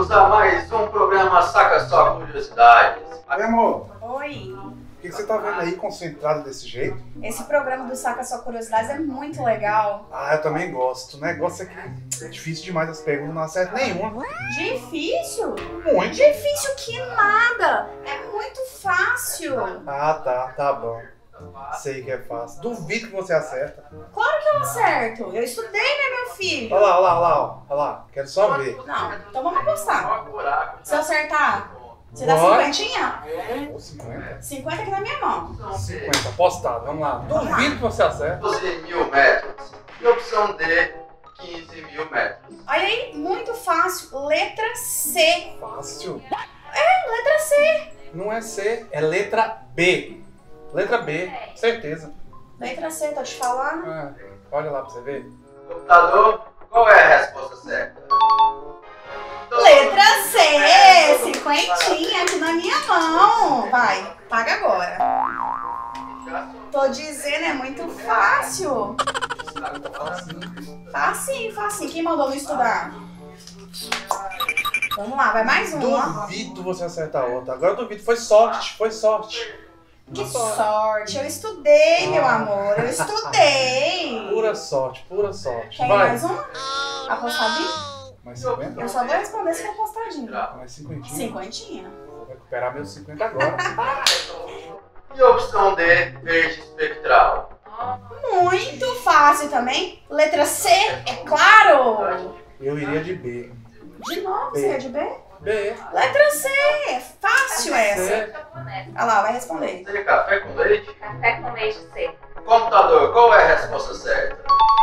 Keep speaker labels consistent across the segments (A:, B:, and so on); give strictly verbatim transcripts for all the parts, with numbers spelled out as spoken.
A: bem-vindos a mais um programa Saca Só Curiosidades.
B: Oi, amor.
C: Oi.
B: O que você tá vendo aí concentrado desse jeito?
C: Esse programa do Saca Só Curiosidades é muito legal.
B: Ah, eu também gosto. O negócio é que é difícil demais as perguntas, não acerto nenhuma.
C: Difícil?
B: Muito.
C: Difícil que nada. É muito fácil.
B: Ah, tá, tá bom. Sei que é fácil. Duvido que você acerta.
C: Claro que eu acerto. Eu estudei, né, meu filho?
B: Olha lá, olha lá, olha lá, ó. Olha lá. Quero só ver.
C: Não, então vamos apostar. Se eu acertar, você dá
B: Bora.
C: cinquentinha?
B: Ô, cinquenta?
C: cinquenta aqui na minha mão.
B: cinquenta, apostado. Vamos lá. Duvido que você acerta.
A: doze mil metros. E opção D, quinze mil metros.
C: Olha aí, muito fácil. Letra C.
B: Fácil.
C: É, letra C.
B: Não é C, é letra B. Letra B, certeza.
C: Letra C, tô te falando.
B: Ah, olha lá pra você ver.
A: Computador, qual é a resposta certa?
C: Letra C, cinquentinha aqui na minha mão. Vai, paga agora. Tô dizendo, é muito fácil. Facinho, facinho. Quem mandou não estudar? Vamos lá, vai mais uma.
B: Duvido você acertar outra. Agora eu duvido. Foi sorte, foi sorte.
C: Que sorte. Eu estudei, meu amor. Eu estudei.
B: Pura sorte, pura sorte.
C: Quer
B: Vai.
C: mais uma? Apostadinho?
B: Mais cinquenta?
C: Eu só vou responder se for apostadinho.
B: Mais cinquentinha?
C: Cinquentinha.
B: Vou recuperar meus cinquenta agora.
A: E opção D, verde espectral.
C: Muito fácil também. Letra C, é claro.
B: Eu iria de B.
C: De novo,
B: B.
C: você é de B?
B: B.
C: Letra C, é fácil essa.
B: C.
C: Olha lá, vai responder.
A: C, café com leite.
D: Café com leite C.
A: Computador, qual é a resposta certa?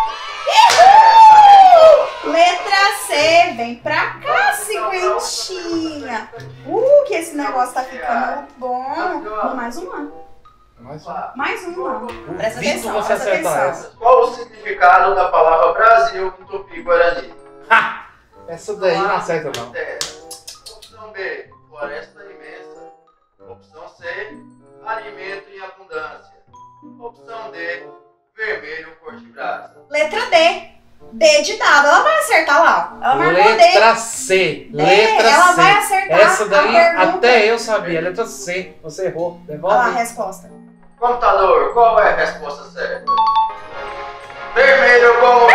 C: Uhul! Letra C, vem pra cá, cinquentinha. Uh, que esse negócio tá ficando bom. Vou mais uma.
B: Mais uma.
C: Mais uma. Presta
B: Duvido
C: atenção,
B: você
C: presta
B: acertar
C: atenção.
B: essa.
A: Qual o significado da palavra Brasil em Tupi-Guarani?
B: Ha! Essa daí não acerta não.
A: Terra. Opção B, floresta imensa. Opção C, alimento em abundância. Opção D, vermelho cor de brasa.
C: Letra D. D de dado. Ela vai acertar lá. Ela marcou
B: Letra
C: D.
B: C.
C: D,
B: Letra
C: ela
B: C.
C: vai acertar
B: Essa
C: a
B: daí
C: pergunta.
B: até eu sabia. Letra C. Você errou.
C: Olha lá a
B: Devolve.
C: resposta.
A: Computador, qual é a resposta certa? Vermelho como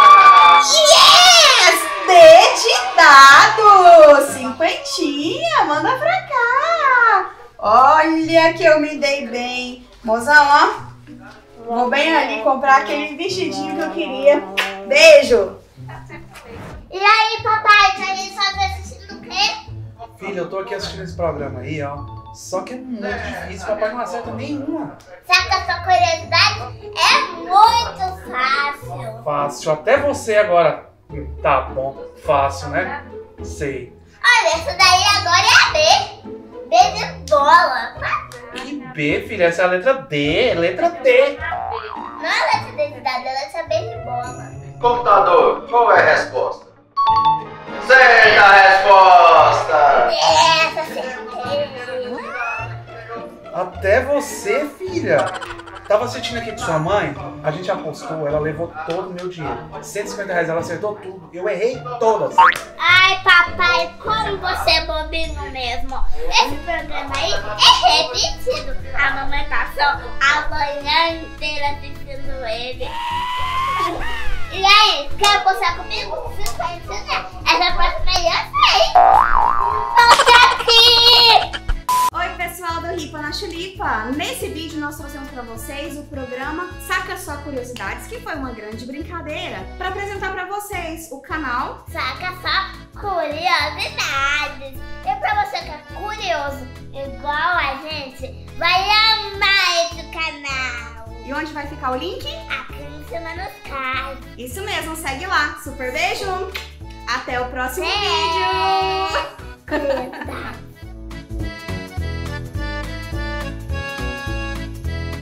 C: Yes! D de dado! Cinquentinha, manda pra cá! Olha que eu me dei bem. Mozão, ó. Vou bem ali comprar aquele vestidinho que eu queria. Beijo!
D: E aí, papai, a gente só tá assistindo o quê?
B: Filha, eu tô aqui assistindo esse programa aí, ó. Só que é muito difícil. Papai não acerta nenhuma.
D: Sabe que a sua curiosidade é muito fácil.
B: Fácil. Até você agora. Tá bom. Fácil, né? Sei.
D: Olha, essa daí agora é a B. B de bola.
B: Que B, filha? Essa é a letra D. Letra D.
D: Não é letra D de dado, é letra B de bola.
A: computador, qual é a resposta? Certa resposta!
D: Essa acertei.
B: Até você, filha. Tava assistindo aqui com sua mãe, a gente apostou, ela levou todo o meu dinheiro. cento e cinquenta reais, ela acertou tudo. Eu errei todas.
D: Ai, papai, como você é bobinho mesmo. Esse programa aí é repetido. A mamãe passou a manhã inteira assistindo ele. E aí, quer apostar comigo? cinquenta? Essa próxima aí eu sei. Volta aqui!
C: Oi pessoal do Ripa na Chulipa! Nesse vídeo nós trouxemos para vocês o programa Saca Só Curiosidades, que foi uma grande brincadeira para apresentar para vocês o canal
D: Saca Só Curiosidades. E pra você que é curioso igual a gente, vai amar esse canal.
C: e onde vai ficar o link?
D: Aqui em cima nos cards.
C: Isso mesmo, segue lá. Super beijo! Até o próximo
D: Beijo.
C: vídeo!
D: Cuidado.